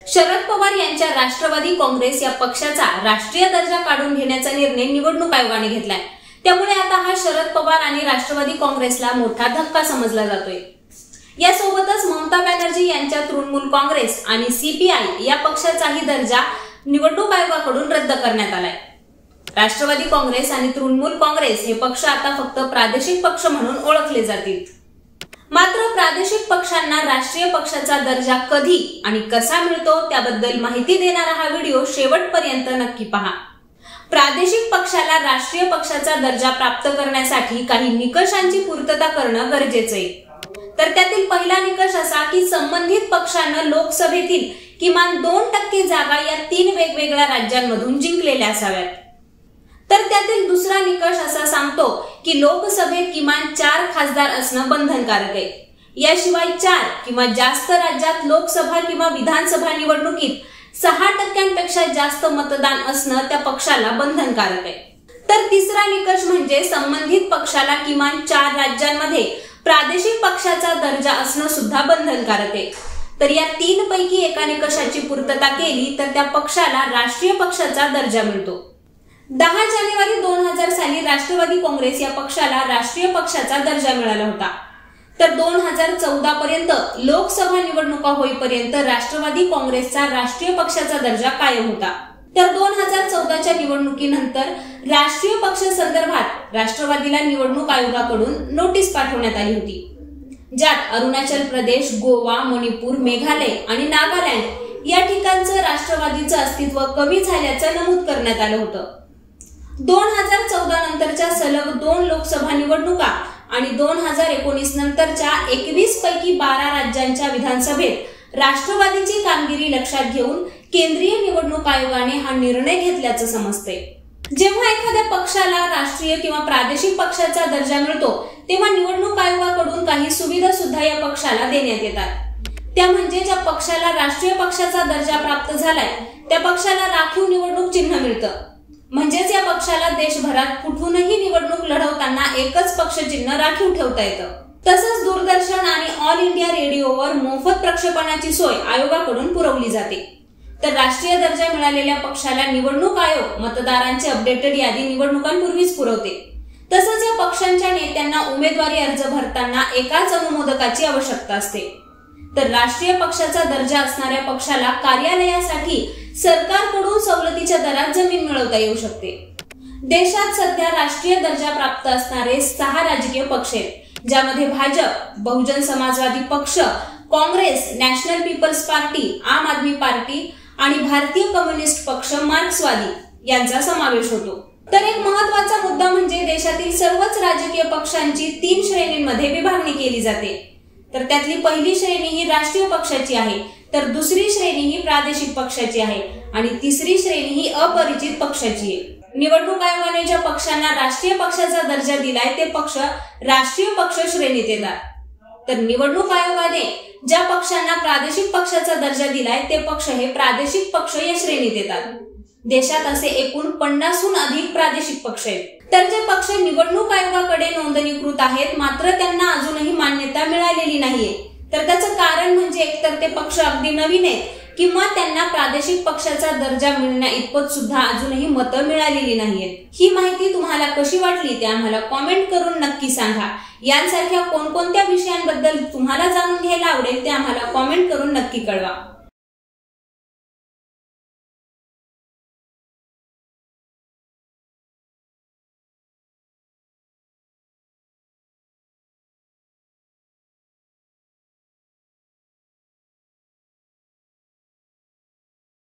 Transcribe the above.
शरद पवार यांच्या राष्ट्रवादी काँग्रेस या पक्षाचा राष्ट्रीय दर्जा काढून घेण्याचा निर्णय निवडणूक आयोगाने घेतलाय। त्यामुळे आता हा शरद पवार आणि राष्ट्रवादी काँग्रेसला मोठा धक्का समजला जातोय। यासोबतच ममता बॅनर्जी यांच्या तृणमूल काँग्रेस आणि सीपीआय या पक्षाचाही दर्जा निवडणूक आयोगाकडून रद्द करण्यात आलाय। राष्ट्रवादी काँग्रेस आणि तृणमूल काँग्रेस हे पक्ष आता फक्त प्रादेशिक पक्ष म्हणून ओळखले जातील। मात्र प्रादेशिक पक्षांना राष्ट्रीय पक्षाचा दर्जा कधी आणि कसा मिळतो त्याबद्दल माहिती देणारा हा व्हिडिओ शेवटपर्यंत नक्की पहा। प्रादेशिक पक्षाला राष्ट्रीय पक्षाचा दर्जा प्राप्त करण्यासाठी काही निकषांची पूर्तता करणं गरजेचं आहे। तर त्यातील पहिला निकष असा की संबंधित पक्षानं लोकसभेतील किमान 2% जागा या 3 वेगवेगळ्या राज्यांमधून जिंकलेल्या असाव्यात। तर त्यातील दुसरा निकष असा सांगतो की लोकसभेत किमान 4 खासदार असणं बंधनकारक आहे। याशिवाय 4 किंवा जास्त राज्यात लोकसभा किंवा विधानसभा निवडणुकीत 6% जास्त मतदान असणं त्या पक्षाला बंधनकारक आहे। तर तिसरा निकष म्हणजे संबंधित पक्षाला किमान 4 राज्यांमध्ये प्रादेशिक पक्षाचा दर्जा असणं सुद्धा बंधनकारक आहे। तर या 3 पैकी एका निकषाची पूर्तता केली तर त्या पक्षाला राष्ट्रीय पक्षाचा दर्जा मिळतो। 10 जानेवारी 2000 साली राष्ट्रवादी काँग्रेस या पक्षाला राष्ट्रीय पक्षाचा दर्जा मिळाला होता। तर 2014 पर्यंत लोकसभा निवडणुका होईपर्यंत राष्ट्रवादी काँग्रेसचा राष्ट्रीय पक्षाचा दर्जा कायम होता। तर 2014च्या निवडणुकीनंतर राष्ट्रीय पक्ष संदर्भात राष्ट्रवादीला निवडणूक आयोगाकडून नोटीस पाठवण्यात आली होती, ज्यात अरुणाचल प्रदेश, गोवा, मणिपूर, मेघालय आणि नागालँड या ठिकाणचं राष्ट्रवादीचं अस्तित्व कमी झाल्याचं नमूद करण्यात आलं होतं। 2014 नंतरच्या सलग 2 लोकसभा निवडणुका आणि 2019 नंतरच्या 21 पैकी 12 राज्यांच्या विधानसभेत राष्ट्रवादीची कामगिरी लक्षात घेऊन केंद्रीय निवडणूक आयोगाने हा निर्णय घेतल्याचं समजतंय। जेव्हा एखाद्या पक्षाला राष्ट्रीय किंवा प्रादेशिक पक्षाचा दर्जा मिळतो तेव्हा निवडणूक आयोगाकडून काही सुविधा सुद्धा या पक्षाला देण्यात येतात। त्या म्हणजे ज्या पक्षाला राष्ट्रीय पक्षाचा दर्जा प्राप्त झालाय त्या पक्षाला राखीव निवडणूक चिन्ह मिळतं। म्हणजेच या पक्षाला देशभरात कुठूनही निवडणूक लढवताना एकच पक्ष चिन्ह राखीव ठेवता येतं। तसंच दूरदर्शन आणि ऑल इंडिया रेडिओवर मोफत प्रक्षेपणाची सोय आयोगाकडून पुरवली जाते। तर राष्ट्रीय दर्जा मिळालेल्या पक्षाला निवडणूक आयोग मतदारांची अपडेटेड यादी निवडणुकांपूर्वीच पुरवते। तसंच या पक्षांच्या नेत्यांना उमेदवारी अर्ज भरताना एकाच अनुमोदकाची आवश्यकता असते। तर राष्ट्रीय पक्षाचा दर्जा असणाऱ्या पक्षाला कार्यालयासाठी सरकारकडून सवलतीच्या दरात जमीन मिळवता येऊ शकते। देशात सध्या राष्ट्रीय दर्जा प्राप्त असणारे 6 राजकीय पक्ष आहेत, ज्यामध्ये भाजप, बहुजन समाजवादी पक्ष, काँग्रेस, नॅशनल पीपल्स पार्टी, आम आदमी पार्टी आणि भारतीय कम्युनिस्ट पक्ष मार्क्सवादी यांचा समावेश होतो। तर एक महत्त्वाचा मुद्दा म्हणजे देशातील सर्वच राजकीय पक्षांची 3 श्रेणींमध्ये विभागणी केली जाते। तर त्यातली पहिली श्रेणी ही राष्ट्रीय पक्षाची आहे, तर दुसरी श्रेणी ही प्रादेशिक पक्षाची आहे आणि तिसरी श्रेणी ही अपरिचित पक्षाची आहे। निवडणूक आयोगाने ज्या पक्षांना राष्ट्रीय पक्षाचा दर्जा दिलाय ते पक्ष राष्ट्रीय पक्ष श्रेणीत येतात। तर निवडणूक आयोगाने ज्या पक्षांना प्रादेशिक पक्षाचा दर्जा दिलाय ते पक्ष हे प्रादेशिक पक्ष या श्रेणीत येतात। देशात असे एकूण 50हून अधिक प्रादेशिक पक्ष आहेत। तर जे पक्ष निवडणूक आयोगाकडे नोंदणीकृत आहेत मात्र त्यांना अजूनही मान्यता मिळालेली नाहीये, तर त्याचं कारण म्हणजे एकतर ते पक्ष अगदी नवीन आहेत किंवा त्यांना प्रादेशिक पक्षाचा दर्जा मिळण्या इतपत सुद्धा अजूनही मतं मिळालेली नाहीयेत। ही माहिती तुम्हाला कशी वाटली ते आम्हाला कॉमेंट करून नक्की सांगा। यांसारख्या कोणकोणत्या विषयांबद्दल तुम्हाला जाणून घ्यायला आवडेल ते आम्हाला कॉमेंट करून नक्की कळवा।